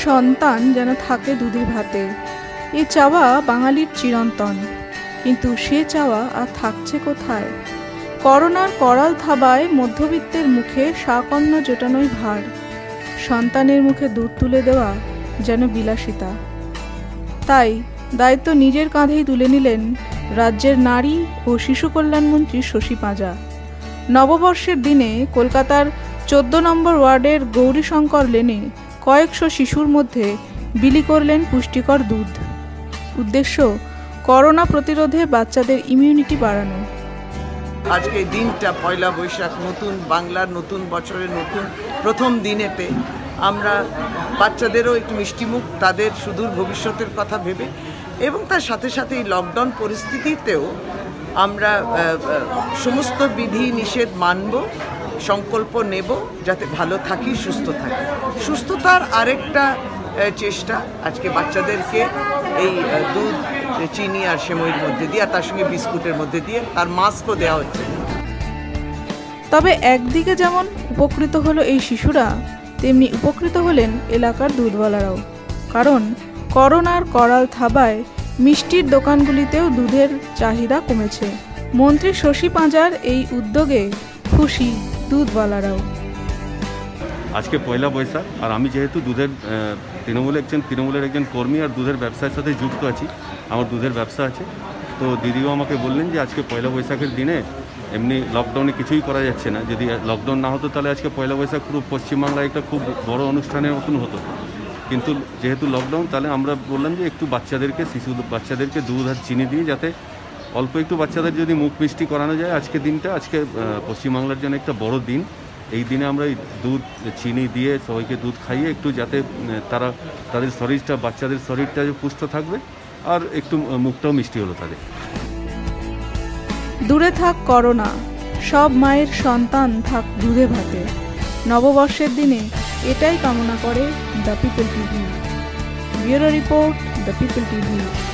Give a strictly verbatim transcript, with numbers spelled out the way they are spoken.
সন্তান যেন থাকে দুধে ভাতে, এ চাওয়া বাঙালির চিরন্তন। কিন্তু সে চাওয়া আর থাকছে কোথায়? করোনার করাল থাবায় মধ্যবিত্তের মুখে শাকঅন্ন জোটানোই ভার। সন্তানের মুখে দুধ তুলে দেওয়া যেন বিলাসিতা। তাই দায়িত্ব নিজের কাঁধেই তুলে নিলেন রাজ্যের নারী ও শিশু কল্যাণমন্ত্রী শশী পাঁজা। নববর্ষের দিনে কলকাতার চোদ্দ নম্বর ওয়ার্ডের গৌরীশঙ্কর লেনে কয়েকশো শিশুর মধ্যে বিলি করলেন পুষ্টিকর দুধ। উদ্দেশ্য করোনা প্রতিরোধে বাচ্চাদের ইমিউনিটি বাড়ানো। আজকে দিনটা পয়লা বৈশাখ, নতুন বাংলার নতুন বছরের নতুন প্রথম দিনেতে আমরা বাচ্চাদেরও একটু মিষ্টিমুখ, তাদের সুদূর ভবিষ্যতের কথা ভেবে এবং তার সাথে সাথে এই লকডাউন পরিস্থিতিতেও আমরা সমস্ত বিধি নিষেধ মানব, সংকল্প নেব যাতে ভালো থাকি, সুস্থ থাকি। সুস্থতার আরেকটা চেষ্টা আজকে বাচ্চাদেরকে এই দুধ, চিনি আর সেমইয়ের মধ্যে দিয়ে, আর তার সঙ্গে বিস্কুটের মধ্যে দিয়ে, তার মাস্কও দেওয়া হচ্ছে। তবে একদিকে যেমন উপকৃত হলো এই শিশুরা, তেমনি উপকৃত হলেন এলাকার দুধওয়ালারাও। কারণ করোনার করাল থাবায় মিষ্টির দোকানগুলিতেও দুধের চাহিদা কমেছে। মন্ত্রী শশী পাঁজার এই উদ্যোগে খুশি দুধওয়ালারাও। আজকে পয়লা বৈশাখ, আর আমি যেহেতু দুধের তৃণমূলের একজন তৃণমূলের একজন কর্মী আর দুধের ব্যবসার সাথে যুক্ত আছি, আমার দুধের ব্যবসা আছে, তো দিদিও আমাকে বললেন যে আজকে পয়লা বৈশাখের দিনে এমনি লকডাউনে কিছুই করা যাচ্ছে না, যদি লকডাউন না হতো তাহলে আজকে পয়লা বৈশাখ পুরো পশ্চিমবাংলায় একটা খুব বড় অনুষ্ঠানের মতন হতো। কিন্তু যেহেতু লকডাউন, তাহলে আমরা বললাম যে একটু বাচ্চাদেরকে শিশু বাচ্চাদেরকে দুধ আর চিনি দিয়ে যাতে অল্প একটু বাচ্চাদের যদি মুখ মিষ্টি করানো যায়। আজকে দিনটা আজকে পশ্চিমবাংলার জন্য একটা বড় দিন। এই দিনে আমরা এই দুধ চিনি দিয়ে সবাইকে দুধ খাইয়ে একটু যাতে তারা তাদের শরীরটা, বাচ্চাদের শরীরটা পুষ্ট থাকবে আর একটু মুখটাও মিষ্টি হলো তাদের। দূরে থাক করোনা, সব মায়ের সন্তান থাক দুধে ভাতে। নববর্ষের দিনে এটাই কামনা করে the people TV. Bureau report, the people TV.